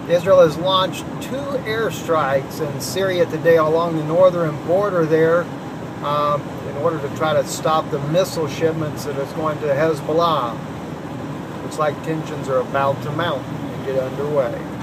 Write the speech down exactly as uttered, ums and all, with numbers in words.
Israel has launched two airstrikes in Syria today along the northern border there um, in order to try to stop the missile shipments that is going to Hezbollah. Looks like tensions are about to mount and get underway.